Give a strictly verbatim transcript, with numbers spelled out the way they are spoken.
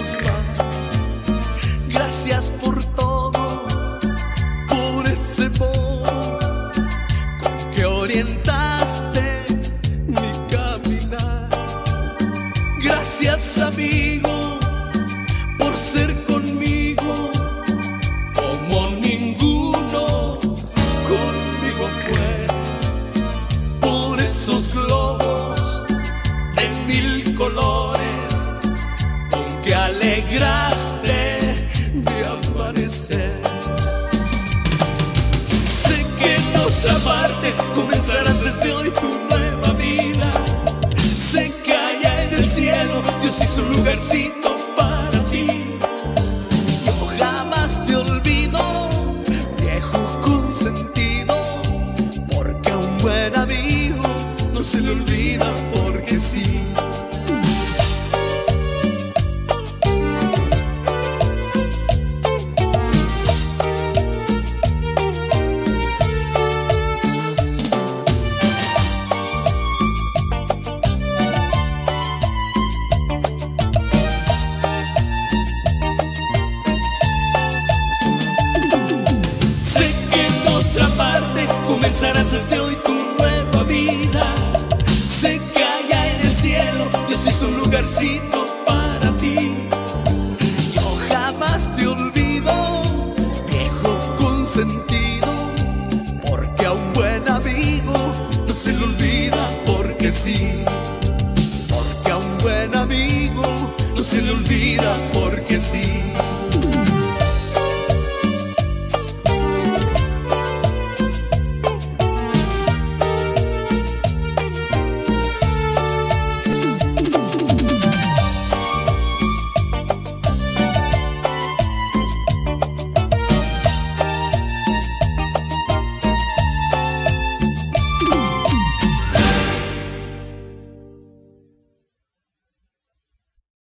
vez más. Gracias por todo, por ese modo con que orientaste mi caminar. Gracias, amigo, por ser conmigo como ninguno conmigo fue. Por esos globos de mil colores con que alegraste mi amanecer. Sé que en otra parte comenzarás desde hoy tu nueva vida. Sé que allá en el cielo Dios hizo un lugarcito para ti. Yo jamás te olvido, viejo consentido, porque a un buen amigo no se le olvida porque sí. Comenzarás desde hoy tu nueva vida. Sé que allá en el cielo Dios hizo un lugarcito para ti. Yo jamás te olvido, viejo consentido, porque a un buen amigo no se le olvida porque sí. Porque a un buen amigo no se le olvida